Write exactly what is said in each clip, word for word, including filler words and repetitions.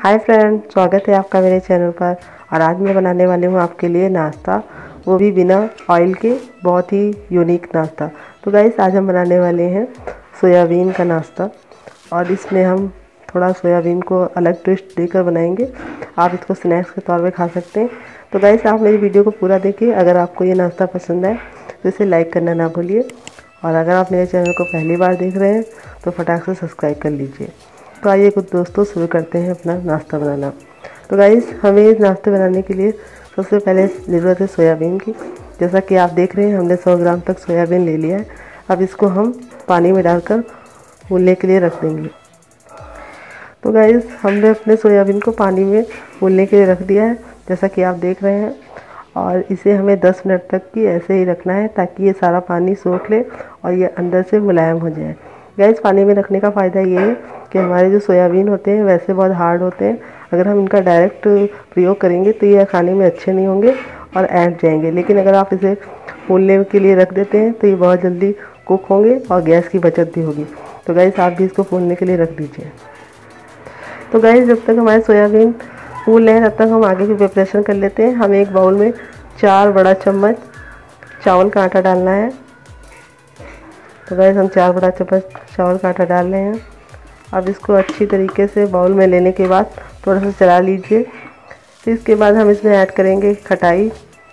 Hi friend, स्वागत है आपका मेरे चैनल पर। और आज मैं बनाने वाली हूँ आपके लिए नाश्ता, वो भी बिना ऑयल के, बहुत ही यूनिक नाश्ता। तो गाइस आज हम बनाने वाले हैं सोयाबीन का नाश्ता, और इसमें हम थोड़ा सोयाबीन को अलग ट्विस्ट देकर बनाएंगे। आप इसको स्नैक्स के तौर पे खा सकते हैं। तो गाइस आप मेरी वीडियो को पूरा देखिए। अगर आपको ये नाश्ता पसंद आए तो इसे लाइक करना ना भूलिए, और अगर आप मेरे चैनल को पहली बार देख रहे हैं तो फटाक से सब्सक्राइब कर लीजिए। तो आइए कुछ दोस्तों शुरू करते हैं अपना नाश्ता बनाना। तो गाइस हमें इस नाश्ते बनाने के लिए सबसे पहले ज़रूरत है सोयाबीन की। जैसा कि आप देख रहे हैं हमने सौ ग्राम तक सोयाबीन ले लिया है। अब इसको हम पानी में डालकर भूनने के लिए रख देंगे। तो गाइस हमने अपने सोयाबीन को पानी में भूनने के लिए रख दिया है, जैसा कि आप देख रहे हैं। और इसे हमें दस मिनट तक की ऐसे ही रखना है, ताकि ये सारा पानी सोख ले और ये अंदर से मुलायम हो जाए। गैस पानी में रखने का फ़ायदा ये है कि हमारे जो सोयाबीन होते हैं वैसे बहुत हार्ड होते हैं। अगर हम इनका डायरेक्ट प्रयोग करेंगे तो ये खाने में अच्छे नहीं होंगे और ऐंठ जाएंगे। लेकिन अगर आप इसे भूनने के लिए रख देते हैं तो ये बहुत जल्दी कुक होंगे और गैस की बचत भी होगी। तो गैस आप भी इसको भूनने के लिए रख दीजिए। तो गैस जब तक हमारे सोयाबीन भून लें तब तक हम आगे की प्रिपरेशन कर लेते हैं। हमें एक बाउल में चार बड़ा चम्मच चावल का आटा डालना है। तो गैस हम चार बड़ा चम्मच चावल का आटा डाल रहे हैं। अब इसको अच्छी तरीके से बाउल में लेने के बाद थोड़ा सा चला लीजिए। फिर इसके बाद हम इसमें ऐड करेंगे खटाई।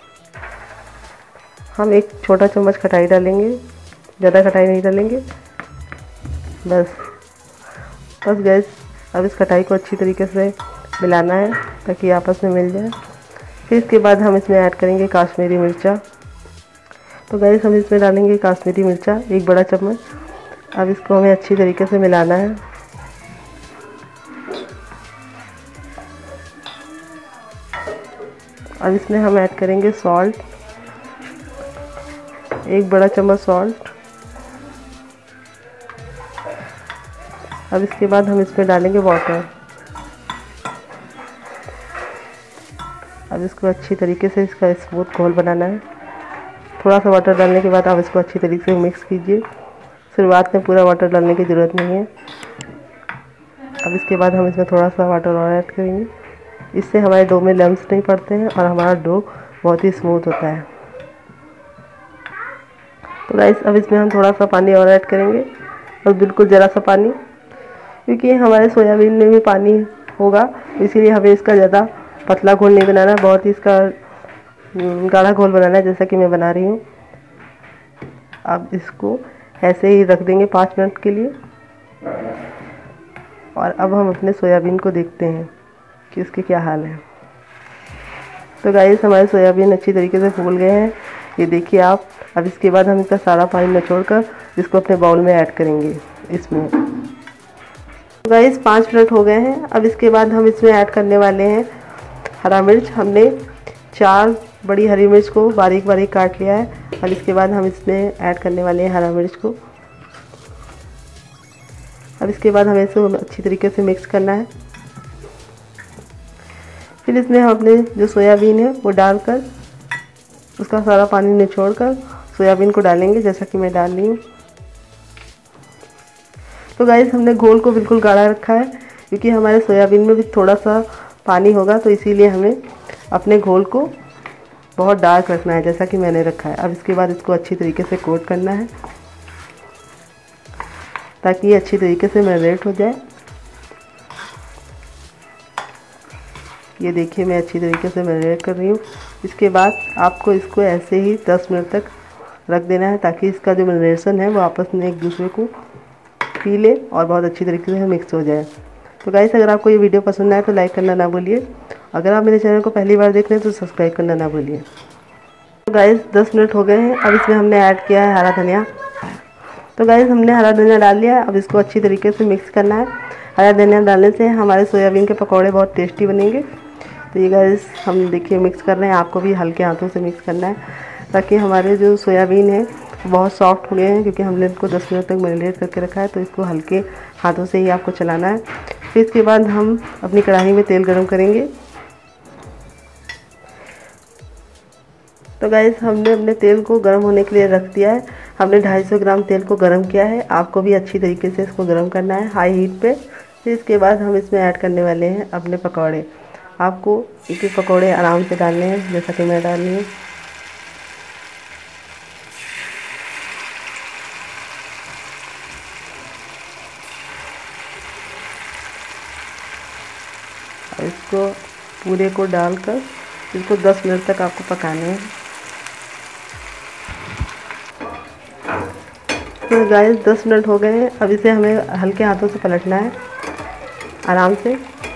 हम एक छोटा चम्मच खटाई डालेंगे, ज़्यादा खटाई नहीं डालेंगे, बस बस गैस अब इस खटाई को अच्छी तरीके से मिलाना है ताकि आपस में मिल जाए। फिर इसके बाद हम इसमें ऐड करेंगे काश्मीरी मिर्चा। तो गैस हम इसमें डालेंगे काश्मीरी मिर्चा एक बड़ा चम्मच। अब इसको हमें अच्छी तरीके से मिलाना है। अब इसमें हम ऐड करेंगे सॉल्ट, एक बड़ा चम्मच सॉल्ट। अब इसके बाद हम इसमें डालेंगे वाटर। अब इसको अच्छी तरीके से इसका स्मूथ घोल बनाना है। थोड़ा सा वाटर डालने के बाद आप इसको अच्छी तरीके से मिक्स कीजिए। शुरुआत में पूरा वाटर डालने की ज़रूरत नहीं है। अब इसके बाद हम इसमें थोड़ा सा वाटर और ऐड करेंगे। इससे हमारे डो में लम्स नहीं पड़ते हैं और हमारा डो बहुत ही स्मूथ होता है। तो गाइस अब इसमें हम थोड़ा सा पानी और ऐड करेंगे, और बिल्कुल ज़रा सा पानी, क्योंकि हमारे सोयाबीन में भी पानी होगा, इसीलिए हमें इसका ज़्यादा पतला घोल नहीं बनाना है, बहुत ही इसका गाढ़ा घोल बनाना है, जैसा कि मैं बना रही हूँ। अब इसको ऐसे ही रख देंगे पाँच मिनट के लिए। और अब हम अपने सोयाबीन को देखते हैं कि इसके क्या हाल है। तो गाइस हमारे सोयाबीन अच्छी तरीके से फूल गए हैं, ये देखिए आप। अब इसके बाद हम इसका सारा पानी निचोड़कर इसको अपने बाउल में ऐड करेंगे इसमें। तो गाइस पाँच मिनट हो गए हैं। अब इसके बाद हम इसमें ऐड करने वाले हैं हरा मिर्च। हमने चार बड़ी हरी मिर्च को बारीक बारीक काट लिया है। और इसके बाद हम इसमें ऐड करने वाले हैं हरा मिर्च को। अब इसके बाद हमें इसे अच्छी तरीके से मिक्स करना है। फिर इसमें हम अपने जो सोयाबीन है वो डालकर उसका सारा पानी निचोड़कर सोयाबीन को डालेंगे, जैसा कि मैं डाल रही हूँ। तो गाइस हमने घोल को बिल्कुल गाढ़ा रखा है, क्योंकि हमारे सोयाबीन में भी थोड़ा सा पानी होगा, तो इसीलिए हमें अपने घोल को बहुत डार्क रखना है, जैसा कि मैंने रखा है। अब इसके बाद इसको अच्छी तरीके से कोट करना है ताकि ये अच्छी तरीके से मैरिनेट हो जाए। ये देखिए मैं अच्छी तरीके से मैरिनेट कर रही हूँ। इसके बाद आपको इसको ऐसे ही दस मिनट तक रख देना है, ताकि इसका जो मैरिनेशन है वो आपस में एक दूसरे को पी ले और बहुत अच्छी तरीके से मिक्स हो जाए। तो गाइस अगर आपको ये वीडियो पसंद आए तो लाइक करना ना भूलिए। अगर आप मेरे चैनल को पहली बार देख रहे हैं तो सब्सक्राइब करना ना भूलिए। तो गाइस दस मिनट हो गए हैं। अब इसमें हमने ऐड किया है हरा धनिया। तो गाइस हमने हरा धनिया डाल लिया। अब इसको अच्छी तरीके से मिक्स करना है। हरा धनिया डालने से हमारे सोयाबीन के पकौड़े बहुत टेस्टी बनेंगे। तो ये गाइस हम देखिए मिक्स कर रहे हैं। आपको भी हल्के हाथों से मिक्स करना है, ताकि हमारे जो सोयाबीन है बहुत सॉफ्ट हो गए हैं, क्योंकि हमने इनको दस मिनट तक मैरिनेट करके रखा है। तो इसको हल्के हाथों से ही आपको चलाना है। फिर इसके बाद हम अपनी कढ़ाई में तेल गरम करेंगे। तो गाइस हमने अपने तेल को गर्म होने के लिए रख दिया है। हमने दो सौ पचास ग्राम तेल को गर्म किया है। आपको भी अच्छी तरीके से इसको गर्म करना है हाई हीट पे, फिर इसके बाद हम इसमें ऐड करने वाले हैं अपने पकौड़े। आपको एक एक पकौड़े आराम से डालने हैं, जैसा कि मैं डाल रही हूँ। इसको पूरे को डालकर इसको दस मिनट तक आपको पकाना है। तो गाइस दस मिनट हो गए हैं। अब इसे हमें हल्के हाथों से पलटना है आराम से।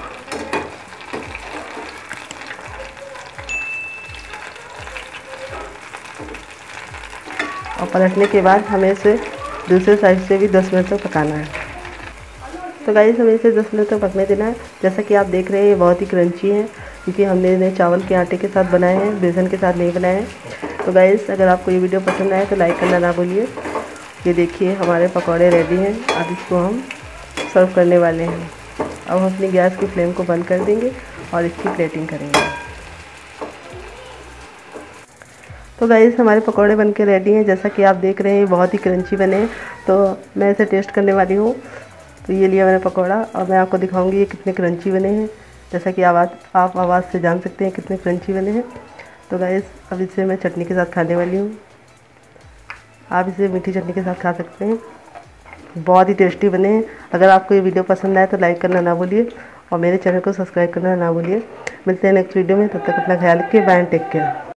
और पलटने के बाद हमें इसे दूसरे साइड से भी दस मिनट तक पकाना है। तो गाइस हमें इसे दस मिनट तक पकने देना है। जैसा कि आप देख रहे हैं ये बहुत ही क्रंची है, क्योंकि हमने इन्हें चावल के आटे के साथ बनाए हैं, बेसन के साथ नहीं बनाए हैं। तो गाइस अगर आपको ये वीडियो पसंद आए तो लाइक करना ना भूलिए। ये देखिए हमारे पकौड़े रेडी हैं। अब इसको हम सर्व करने वाले हैं। अब हम अपनी गैस की फ्लेम को बंद कर देंगे और इसकी प्लेटिंग करेंगे। तो गाइस हमारे पकौड़े बनके रेडी हैं। जैसा कि आप देख रहे हैं ये बहुत ही क्रंची बने हैं। तो मैं इसे टेस्ट करने वाली हूँ। तो ये लिया मैंने पकौड़ा और मैं आपको दिखाऊंगी ये कितने क्रंची बने हैं। जैसा कि आवाज़ आप आवाज़ से जान सकते हैं कितने क्रंची बने हैं। तो गाइस अब इसे मैं चटनी के साथ खाने वाली हूँ। आप इसे मीठी चटनी के साथ खा सकते हैं। बहुत ही टेस्टी बने हैं। अगर आपको ये वीडियो पसंद आए तो लाइक करना ना भूलिए और मेरे चैनल को सब्सक्राइब करना ना भूलिए। मिलते हैं नेक्स्ट वीडियो में, तब तक अपना ख्याल रखिए। Bye and take care.